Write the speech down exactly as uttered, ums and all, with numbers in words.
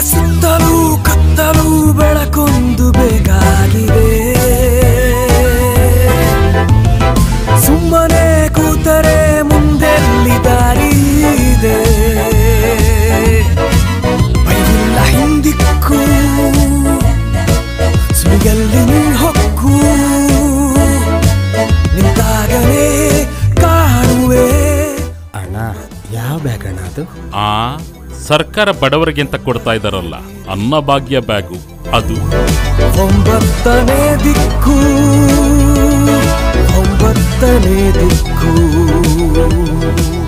ಸುತ್ತಲೂ ಕತ್ತಲೂ ಬೆಳಕೊಂದು ಬೇಕಾಗಿದೆ. ಸುಮ್ಮನೆ ಕೂತರೆ ಮುಂದೆಲ್ಲಿ ದಾರಿ ಇದೆ. ಬೈಲಿಲ್ಲ ಹಿಂದಿಕ್ಕೂ ಸುಳಿಯಲ್ಲಿ ನೀ ಹೊಕ್ಕು ನಿಂತಾಗಲೇ ಕಾಣುವೆ. ಅಣ್ಣ ಯಾವ ಬ್ಯಾಗ್ ಅಣ್ಣ ಅದು? ಆ ಸರ್ಕಾರ ಬಡವರಿಗೆ ಅಂತ ಕೊಡ್ತಾ ಇದ್ದಾರಲ್ಲ ಅನ್ನಭಾಗ್ಯ ಬ್ಯಾಗು ಅದು. ಒಂಬತ್ತನೇ ದಿಕ್ಕು ಒಂಬತ್ತನೇ ದಿಕ್ಕು